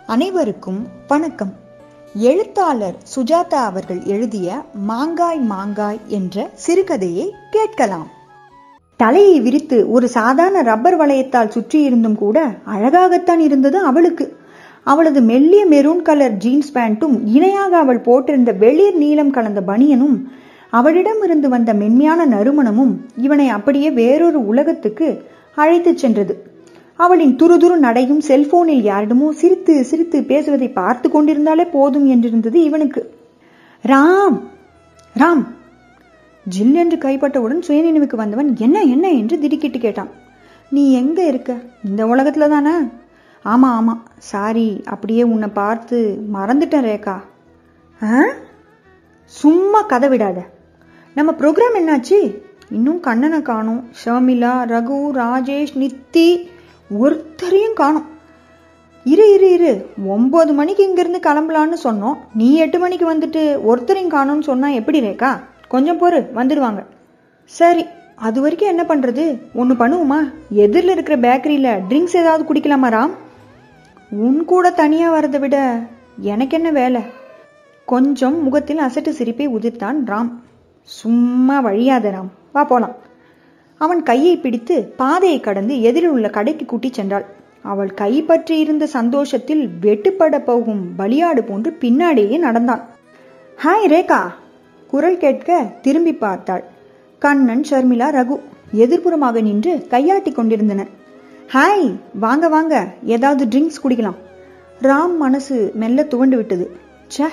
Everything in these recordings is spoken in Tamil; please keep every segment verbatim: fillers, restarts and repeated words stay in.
அனைவருக்கும் வணக்கம். எழுத்தாளர் சுஜாதா அவர்கள் எழுதிய மாங்காய் மாங்காய் என்ற சிறுகதையை கேட்கலாம். தலையை விரித்து ஒரு சாதாரண ரப்பர் வளையத்தால் சுற்றியிருந்தும் கூட அழகாகத்தான் இருந்தது அவளுக்கு. அவளது மெல்லிய மெரூன் கலர் ஜீன்ஸ் பேண்ட்டும் இணையாக அவள் போட்டிருந்த வெளிர் நீலம் கலந்த பனியனும் அவளிடமிருந்து வந்த மென்மையான நறுமணமும் இவனை அப்படியே வேறொரு உலகத்துக்கு அழைத்து சென்றது. அவளின் துருதுரு நடையும் செல்போனில் யாரிடமோ சிரித்து சிரித்து பேசுவதை பார்த்து கொண்டிருந்தாலே போதும் என்றிருந்தது இவனுக்கு. ராம் ராம் ஜில் என்று கைப்பட்டவுடன் சுயநினைவுக்கு வந்தவன் என்ன என்ன என்று திடுக்கிட்டு கேட்டான். நீ எங்க இருக்க? இந்த உலகத்துல தானே? ஆமா ஆமா, சாரி, அப்படியே உன்னை பார்த்து மறந்துட்டேன் ரேகா. சும்மா கதை விடாத. நம்ம ப்ரோக்ராம் என்னாச்சு? இன்னும் கண்ணனை காணும். ஷர்மிளா, ரகு, ராஜேஷ், நித்தி ஒருத்தரையும் காணும். இரு இரு இரு ஒன்பது மணிக்கு இங்கிருந்து கிளம்பலான்னு சொன்னோம். நீ எட்டு மணிக்கு வந்துட்டு ஒருத்தரையும் காணும்னு சொன்னா எப்படி ரேகா? கொஞ்சம் பொறு, வந்துடுவாங்க. சரி, அது வரைக்கும் என்ன பண்றது? ஒன்று பண்ணுவோமா? எதிரில் இருக்கிற பேக்கரியில ட்ரிங்க்ஸ் ஏதாவது குடிக்கலாமா ராம்? உன் கூட தனியா வரதை விட எனக்கு என்ன வேலை? கொஞ்சம் முகத்தில் அசட்டு சிரிப்பை உதிர்த்தான் ராம். சும்மா வழியாத ராம், வா போலாம். அவன் கையை பிடித்து பாதையை கடந்து எதிரில் உள்ள கடைக்கு கூட்டி சென்றாள். அவள் கை பற்றி இருந்த சந்தோஷத்தில் வெட்டுப்பட போகும் பலியாடு போன்று பின்னாடியே நடந்தான். ஹாய் ரேகா, குரல் கேட்க திரும்பி பார்த்தாள். கண்ணன், ஷர்மிளா, ரகு எதிர்ப்புறமாக நின்று கையாட்டி கொண்டிருந்தனர். ஹாய், வாங்க வாங்க, ஏதாவது ட்ரிங்க்ஸ் குடிக்கலாம். ராம் மனசு மெல்ல துவண்டு விட்டது. சே,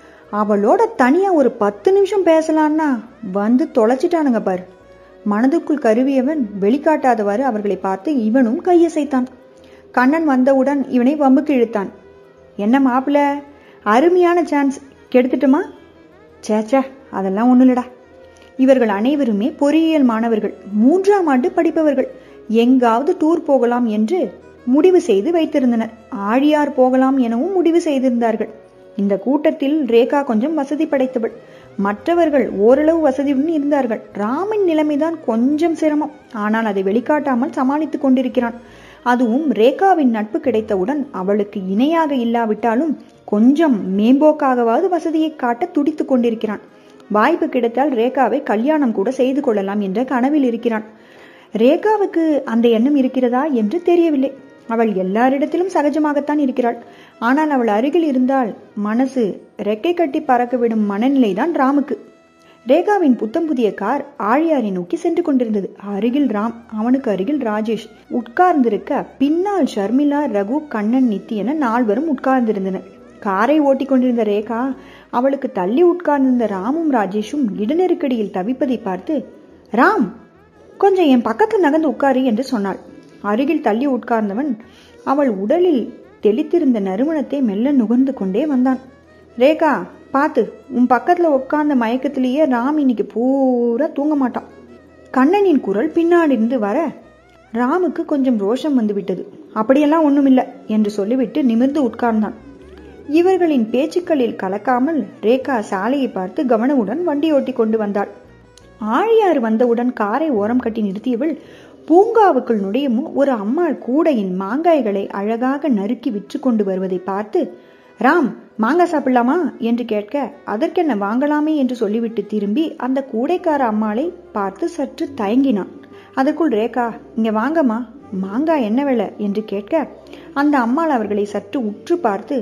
அவளோட தனியா ஒரு பத்து நிமிஷம் பேசலான்னா வந்து தொலைச்சிட்டானுங்க பாரு. மனதுக்குள் கருவியவன் வெளிக்காட்டாதவாறு அவர்களை பார்த்து இவனும் கையசைத்தான். கண்ணன் வந்தவுடன் இவனை வம்புக்கு இழுத்தான். என்ன மாப்பிள்ள, அருமையான சான்ஸ் கெடுத்துட்டுமா? சேச்சா, அதெல்லாம் ஒண்ணு இல்லடா. இவர்கள் அனைவருமே பொறியியல் மாணவர்கள், மூன்றாம் ஆண்டு படிப்பவர்கள். எங்காவது டூர் போகலாம் என்று முடிவு செய்து வைத்திருந்தனர். ஆழியார் போகலாம் எனவும் முடிவு செய்திருந்தார்கள். இந்த கூட்டத்தில் ரேகா கொஞ்சம் வசதி படைத்தவள். மற்றவர்கள் ஓரளவு வசதியுடன் இருந்தார்கள். ராமின் நிலைமைதான் கொஞ்சம் சிரமம். ஆனால் அதை வெளிக்காட்டாமல் சமாளித்துக் கொண்டிருக்கிறான். அதுவும் ரேகாவின் நட்பு கிடைத்தவுடன் அவளுக்கு இணையாக இல்லாவிட்டாலும் கொஞ்சம் மேம்போக்காகவாவது வசதியை காட்ட துடித்துக் கொண்டிருக்கிறான். வாய்ப்பு கிடைத்தால் ரேகாவை கல்யாணம் கூட செய்து கொள்ளலாம் என்ற கனவில் இருக்கிறான். ரேகாவுக்கு அந்த எண்ணம் இருக்கிறதா என்று தெரியவில்லை. அவள் எல்லாரிடத்திலும் சகஜமாகத்தான் இருக்கிறாள். ஆனால் அவள் அருகில் இருந்தால் மனசு ரெக்கை கட்டி பறக்க விடும் மனநிலைதான் ராமுக்கு. ரேகாவின் புத்தம் புதிய கார் ஆழியாரை நோக்கி சென்று கொண்டிருந்தது. அருகில் ராம், அவனுக்கு அருகில் ராஜேஷ் உட்கார்ந்திருக்க, பின்னால் ஷர்மிளா, ரகு, கண்ணன், நித்தி என நால்வரும் உட்கார்ந்திருந்தனர். காரை ஓட்டி கொண்டிருந்த ரேகா அவளுக்கு தள்ளி உட்கார்ந்திருந்த ராமும் ராஜேஷும் இடநெருக்கடியில் தவிப்பதை பார்த்து, ராம், கொஞ்சம் என் பக்கத்தில் நகர்ந்து உட்காரு என்று சொன்னாள். அருகில் தள்ளி உட்கார்ந்தவன் அவள் உடலில் தெளித்திருந்த நறுமணத்தை மெல்ல நுகர்ந்து கொண்டே வந்தான். ரேகா, பார்த்து, உன் பக்கத்துல உட்கார்ந்த மயக்கத்திலேயே ராம் இன்னைக்கு பூரா தூங்க மாட்டான். கண்ணனின் குரல் பின்னாடி இருந்து வர ராமுக்கு கொஞ்சம் ரோஷம் வந்து விட்டது. அப்படியெல்லாம் ஒண்ணுமில்லை என்று சொல்லிவிட்டு நிமிர்ந்து உட்கார்ந்தான். இவர்களின் பேச்சுக்களில் கலக்காமல் ரேகா சாலையை பார்த்து கவனமுடன் வண்டி ஓட்டி கொண்டு வந்தாள். ஆழியார் வந்தவுடன் காரை ஓரம் கட்டி நிறுத்தியவள் பூங்காவுக்குள் நுழையும் ஒரு அம்மாள் கூடையின் மாங்காய்களை அழகாக நறுக்கி விற்று கொண்டு வருவதை பார்த்து, ராம், மாங்காய் சாப்பிடலாமா என்று கேட்க, அதற்கென்ன, வாங்கலாமே என்று சொல்லிவிட்டு திரும்பி அந்த கூடைக்கார அம்மாளை பார்த்து சற்று தயங்கினான். அதற்குள் ரேகா, இங்க வாங்கம்மா, மாங்காய் என்ன விலை என்று கேட்க, அந்த அம்மாள் அவர்களை சற்று உற்று பார்த்து,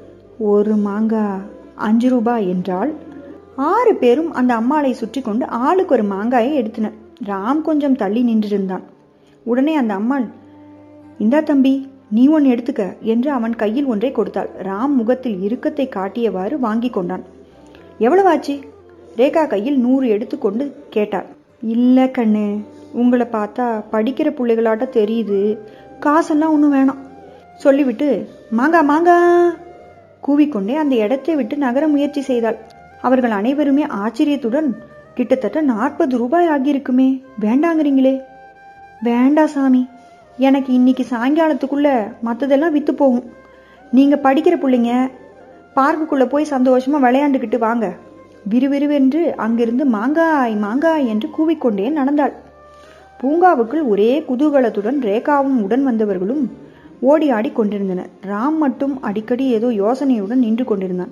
ஒரு மாங்காய் அஞ்சு ரூபாய் என்றாள். ஆறு பேரும் அந்த அம்மாளை சுற்றி கொண்டு ஆளுக்கு ஒரு மாங்காயை எடுத்தனர். ராம் கொஞ்சம் தள்ளி நின்றிருந்தான். உடனே அந்த அம்மாள், இந்தா தம்பி, நீ ஒன்று எடுத்துக்க என்று அவன் கையில் ஒன்றை கொடுத்தாள். ராம் முகத்தில் இறுக்கத்தை காட்டியவாறு வாங்கி கொண்டான். எவ்வளவு ஆச்சு? ரேகா கையில் நூறு எடுத்துக்கொண்டு கேட்டாள். இல்ல கண்ணு, உங்களை பார்த்தா படிக்கிற பிள்ளைகளாட்ட தெரியுது, காசெல்லாம் ஒன்றும் வேணாம் சொல்லிவிட்டு மாங்கா மாங்கா கூவிக்கொண்டே அந்த இடத்தை விட்டு நகர முயற்சி செய்தாள். அவர்கள் அனைவருமே ஆச்சரியத்துடன், கிட்டத்தட்ட நாற்பது ரூபாய் ஆகியிருக்குமே, வேண்டாங்கிறீங்களே? வேண்டா சாமி, எனக்கு இன்னைக்கு சாயங்காலத்துக்குள்ள மற்றதெல்லாம் வித்து போகும். நீங்க படிக்கிற பிள்ளைங்க, பார்க்குக்குள்ள போய் சந்தோஷமா விளையாண்டுக்கிட்டு வாங்க. விறுவிறுவென்று அங்கிருந்து மாங்காய் மாங்காய் என்று கூவிக்கொண்டே நடந்தாள். பூங்காவுக்குள் ஒரே குதூகலத்துடன் ரேகாவும் உடன் வந்தவர்களும் ஓடி ஆடி கொண்டிருந்தனர். ராம் மட்டும் அடிக்கடி ஏதோ யோசனையுடன் நின்று கொண்டிருந்தான்.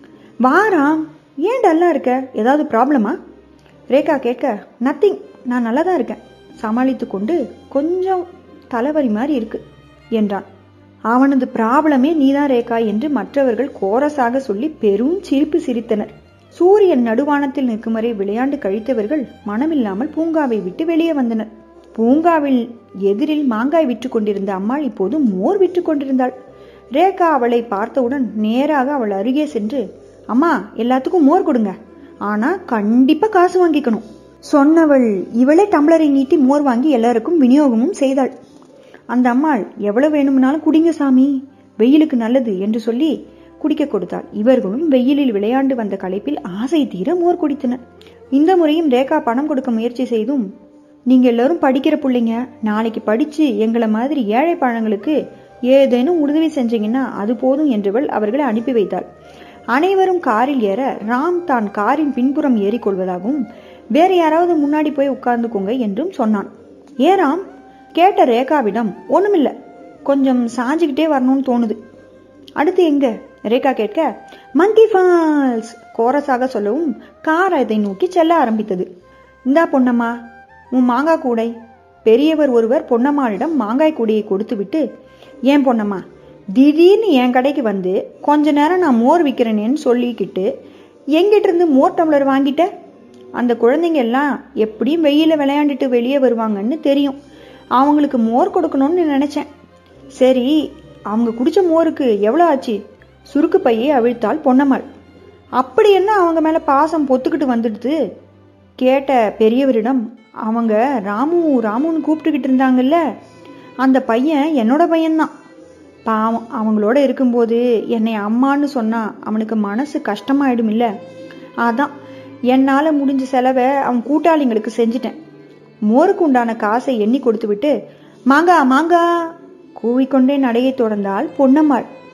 வா ராம், ஏன் டல்லா இருக்க? ஏதாவது ப்ராப்ளமா? ரேகா கேட்க, நத்திங், நான் நல்லா தான் இருக்கேன், சமாளித்து கொண்டு கொஞ்சம் தலைவலி மாதிரி இருக்கு என்றான். அவனது ப்ராப்ளமே நீதான் ரேகா என்று மற்றவர்கள் கோரஸாக சொல்லி பெரும் சிரிப்பு சிரித்தனர். சூரியன் நடுவானத்தில் நிற்கும் வரை விளையாண்டு கழித்தவர்கள் மனமில்லாமல் பூங்காவை விட்டு வெளியே வந்தனர். பூங்காவில் எதிரில் மாங்காய் விற்று கொண்டிருந்த அம்மாள் இப்போது மோர் விற்று கொண்டிருந்தாள். ரேகா அவளை பார்த்தவுடன் நேராக அவள் அருகே சென்று, அம்மா, எல்லாத்துக்கும் மோர் கொடுங்க, ஆனா கண்டிப்பா காசு வாங்கிக்கணும் சொன்னவள் இவளே டம்ளரை நீட்டி மோர் வாங்கி எல்லாருக்கும் விநியோகமும் செய்தாள். அந்த அம்மாள், எவ்வளவு வேணும்னாலும் குடிங்க சாமி, வெயிலுக்கு நல்லது என்று சொல்லி குடிக்க கொடுத்தாள். இவர்களும் வெயிலில் விளையாண்டு வந்த களைப்பில் ஆசை தீர மோர் குடித்தனர். இந்த முறையும் ரேகா பணம் கொடுக்க முயற்சி செய்தும், நீங்க எல்லாரும் படிக்கிற பிள்ளைங்க, நாளைக்கு படிச்சு எங்களை மாதிரி ஏழை பழங்களுக்கு ஏதேனும் உதவி செஞ்சீங்கன்னா அது போதும் என்றவள் அவர்களை அனுப்பி வைத்தாள். அனைவரும் காரில் ஏற ராம் தான் காரின் பின்புறம் ஏறிக்கொள்வதாகவும் வேற யாராவது முன்னாடி போய் உட்கார்ந்துக்கோங்க என்றும் சொன்னான். ஏ ராம்? கேட்ட ரேகாவிடம், ஒண்ணுமில்ல, கொஞ்சம் சாஞ்சுக்கிட்டே வரணும்னு தோணுது. அடுத்து எங்க? ரேகா கேட்க, மங்கி ஃபால்ஸ் கோரஸாக சொல்லவும் கார் அதை நோக்கி செல்ல ஆரம்பித்தது. இந்தா பொன்னம்மா, உன் மாங்காய் கூடை. பெரியவர் ஒருவர் பொன்னம்மாளிடம் மாங்காய் கூடையை கொடுத்து விட்டு, ஏன் பொன்னம்மா, திடீர்னு என் கடைக்கு வந்து கொஞ்ச நேரம் நான் மோர் விற்கிறேன்னு சொல்லிக்கிட்டு எங்கிட்ட இருந்து மோர் டம்ளர் வாங்கிட்ட? அந்த குழந்தைங்க எல்லாம் எப்படியும் வெயில விளையாண்டுட்டு வெளியே வருவாங்கன்னு தெரியும், அவங்களுக்கு மோர் கொடுக்கணும்னு நினைச்சேன். சரி, அவங்க குடிச்ச மோருக்கு எவ்வளோ ஆச்சு? சுருக்கு பையை அவிழ்த்தாள் பொன்னம்மாள். அப்படி என்ன அவங்க மேல பாசம் பொத்துக்கிட்டு வந்துடுது? கேட்ட பெரியவரிடம், அவங்க ராமு ராமுன்னு கூப்பிட்டுக்கிட்டு இருந்தாங்கல்ல, அந்த பையன் என்னோட பையன்தான். பாவம், அவங்களோட இருக்கும்போது என்னை அம்மான்னு சொன்னா அவனுக்கு மனசு கஷ்டமாயிடும் இல்ல, அதான் என்னால முடிஞ்ச செலவை அவன் கூட்டாளிங்களுக்கு செஞ்சிட்டேன். மோருக்கு உண்டான காசை எண்ணி கொடுத்து விட்டு மாங்கா மாங்கா கூவிக்கொண்டே நடையை தொடர்ந்தாள் பொன்னம்மாள்.